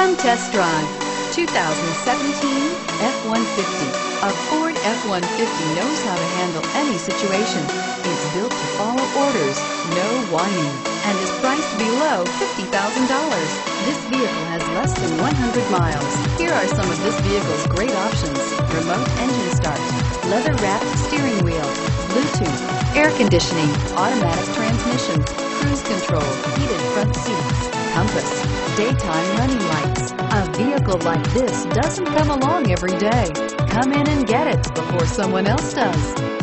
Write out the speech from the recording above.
Come test drive 2017 F-150. A Ford F-150 knows how to handle any situation. It's built to follow orders, no whining, and is priced below $50,000. This vehicle has less than 100 miles. Here are some of this vehicle's great options: remote engine start, leather-wrapped steering wheel, Bluetooth, air conditioning, automatic transmission, cruise control, heated front seats, compass, daytime running lights. A vehicle like this doesn't come along every day. Come in and get it before someone else does.